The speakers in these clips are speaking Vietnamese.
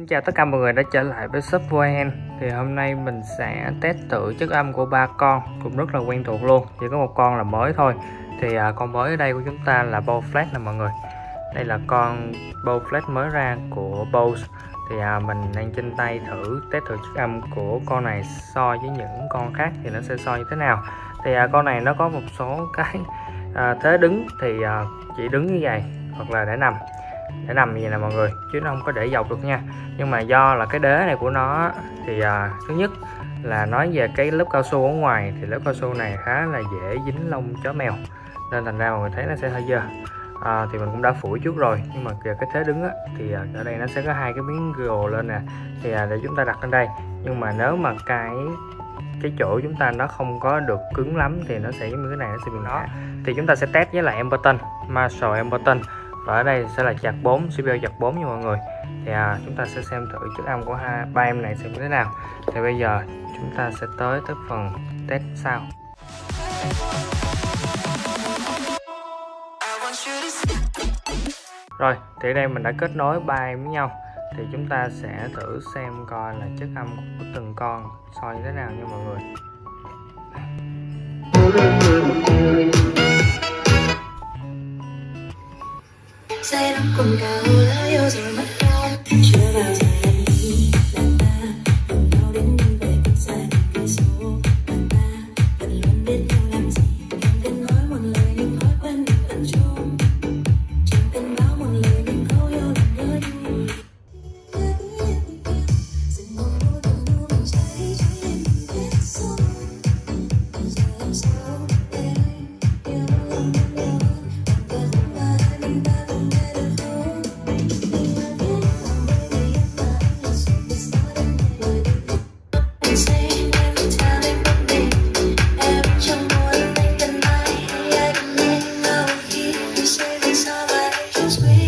Xin chào tất cả mọi người đã trở lại với shop Voen. Thì hôm nay mình sẽ test thử chất âm của ba con cũng rất là quen thuộc luôn, chỉ có một con là mới thôi. Thì con mới ở đây của chúng ta là Bose Flat nè mọi người. Đây là con Bose Flat mới ra của Bose. Thì mình đang trên tay test thử chất âm của con này so với những con khác thì nó sẽ so như thế nào. Thì con này nó có một số cái thế đứng thì chỉ đứng như vậy hoặc là để nằm như vậy nè mọi người, chứ nó không có để dọc được nha. Nhưng mà do là cái đế này của nó thì thứ nhất là nói về cái lớp cao su ở ngoài thì lớp cao su này khá là dễ dính lông chó mèo, nên thành ra mọi người thấy nó sẽ hơi dơ. Thì mình cũng đã phủi trước rồi, nhưng mà cái thế đứng thì ở đây nó sẽ có hai cái miếng gồ lên nè, thì để chúng ta đặt lên đây. Nhưng mà nếu mà cái chỗ chúng ta nó không có được cứng lắm thì nó sẽ giống như cái này, nó sẽ bị ngã. Thì chúng ta sẽ test với lại Emberton, Marshall Emberton, và ở đây sẽ là chạc 4, CPU chạc 4 nha mọi người. Thì chúng ta sẽ xem thử chất âm của ba em này xem như thế nào. Thì bây giờ chúng ta sẽ tới phần test sau. Rồi, thì ở đây mình đã kết nối ba em với nhau. Thì chúng ta sẽ thử xem coi là chất âm của từng con so như thế nào nha mọi người. Say nắng cùng cao lá yêu rồi mất nhau, chưa bao giờ em nghĩ là ta cùng nhau đến như vậy. Xa cây số mà ta vẫn luôn biết nhau làm gì, không cần nói một lời nhưng thói quen mình vẫn chung, chẳng cần báo một lời nhưng câu yêu lòng nhớ nhung. Dừng một vô tình đâu mình cháy cho nên mình kết xong. Bây giờ làm sao để anh yêu lòng em nhiều hơn, còn ta không là hai mình ta cùng nghe được không? Mình là biết lòng với người em mà anh là superstar đến ngày đời. Anh say every time anh bấm đêm, em chẳng muốn anh cần ai hay ai cần anh đâu. Khi anh say vì sao lại just me.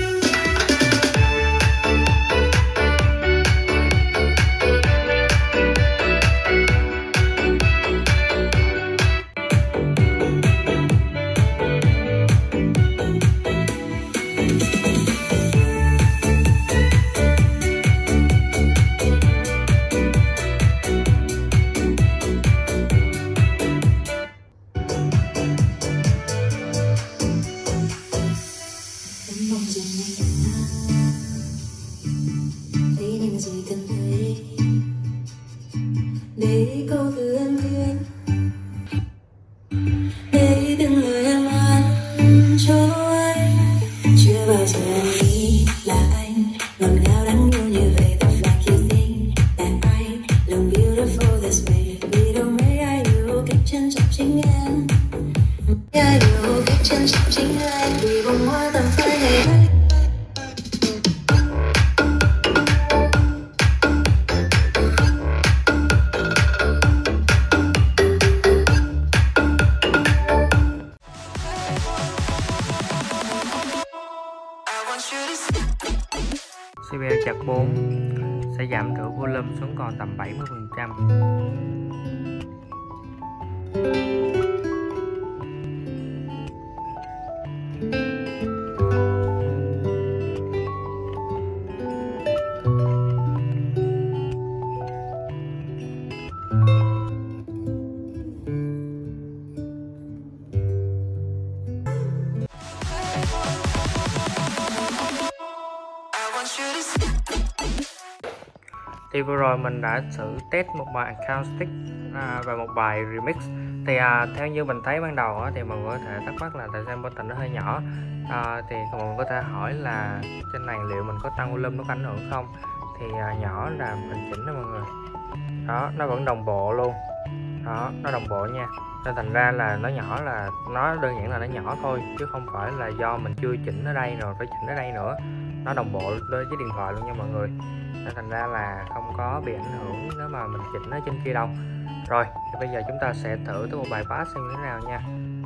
Em mong rằng anh thấy những gì cần thấy để câu từ em thương, để từng lời em ăn cho anh. Chưa bao giờ em nghĩ là anh ngọt ngào đáng yêu như vậy. The fact you think that I look beautiful this way, vì đâu mấy ai yêu cách trân trọng chính em, ai yêu cách trân trọng chính anh, vì bông hoa tầm phai ngày ấy. CPU chạc 4 sẽ giảm thử volume xuống còn tầm 70%. Thì vừa rồi mình đã thử test một bài acoustic và một bài remix. Thì theo như mình thấy ban đầu thì mọi người có thể thắc mắc là tại sao Emberton nó hơi nhỏ. Thì mọi người có thể hỏi là trên này liệu mình có tăng volume nó có ảnh hưởng không. Thì nhỏ là mình chỉnh đó mọi người. Đó, nó vẫn đồng bộ luôn. Đó, nó đồng bộ nha. Nên thành ra là nó nhỏ là nó đơn giản là nó nhỏ thôi, chứ không phải là do mình chưa chỉnh ở đây rồi phải chỉnh ở đây nữa. Nó đồng bộ với điện thoại luôn nha mọi người. Nên thành ra là không có bị ảnh hưởng nếu mà mình chỉnh ở trên kia đâu. Rồi, thì bây giờ chúng ta sẽ thử tới một bài bass xem như thế nào nha.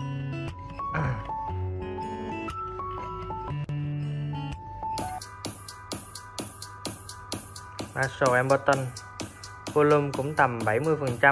Marshall Emberton, volume cũng tầm 70%.